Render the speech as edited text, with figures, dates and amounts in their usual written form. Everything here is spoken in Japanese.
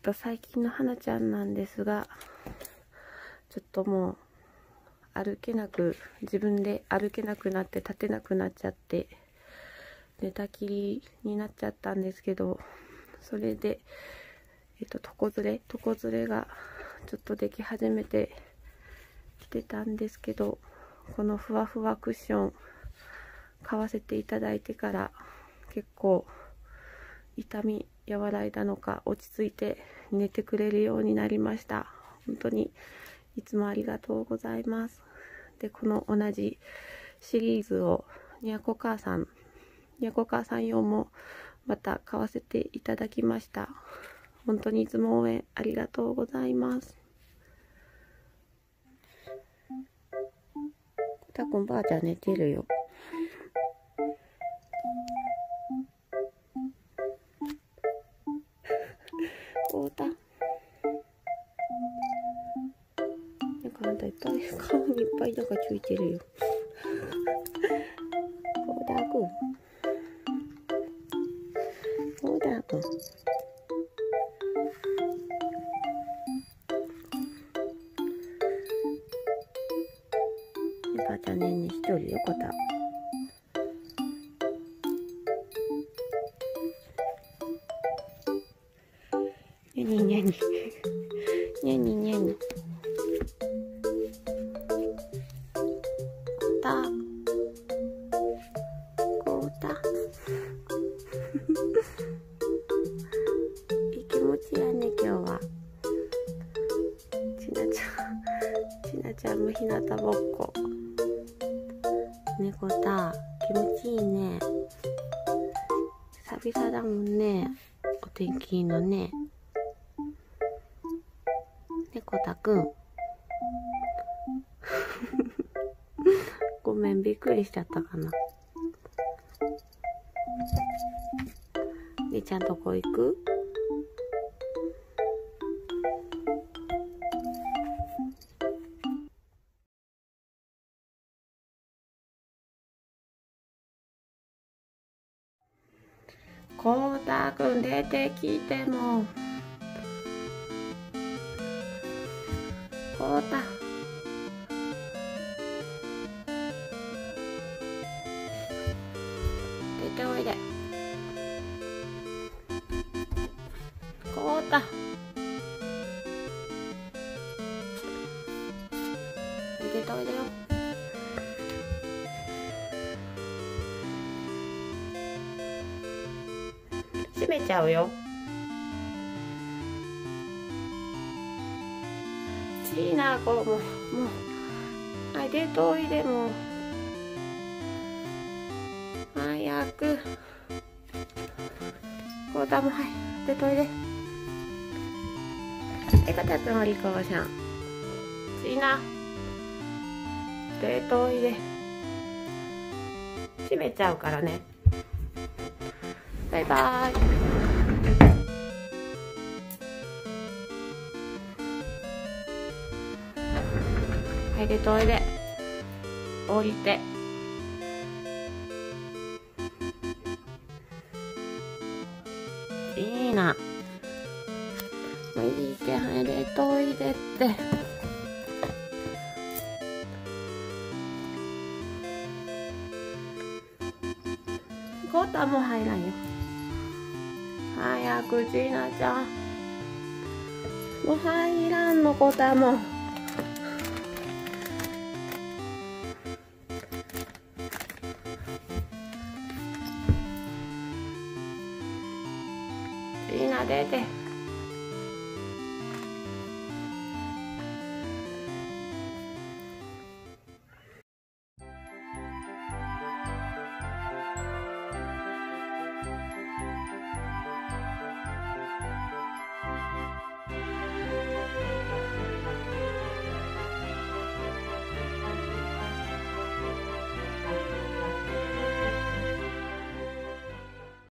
最近の花ちゃんなんですが、ちょっともう自分で歩けなくなって立てなくなっちゃって、寝たきりになっちゃったんですけど、それで、床ずれがちょっとでき始めてきてたんですけど、このふわふわクッション買わせていただいてから結構痛み和らいだのか落ち着いて寝てくれるようになりました。本当にいつもありがとうございます。で、この同じシリーズをにゃこ母さん用もまた買わせていただきました。本当にいつも応援ありがとうございます。たくんばあちゃん寝てるよ。こうた。なんかあんたいっぱい顔にいっぱいなんかついてるよ。こうたくん。こうたくん。ばあちゃんねんねしとるよ、こた。にゃににゃに。にゃににゃに。こた。こうた。いい気持ちやね、今日は。ちなちゃんもひなたぼっこ。猫た、気持ちいいね。久々だもんね。お天気いいのね。猫たくん。ごめん、びっくりしちゃったかな。ねちゃんとこ行く？こうたくん出てきても。こうた。出ておいで。こうた。出ておいでよ。閉めちゃうよ。いいな、こうもうはい、出ておいでもう早く。こうたもはい出ておいで。かたくんお利口さん。いいな、出ておいで。閉めちゃうからね。バイバーイ。はい、出ておいで。降りて。いいな。もういいけ、はい、出ておいでって。コータも入らんよ。早くちなちゃん。もう入らんの、コータも。いいな、出て。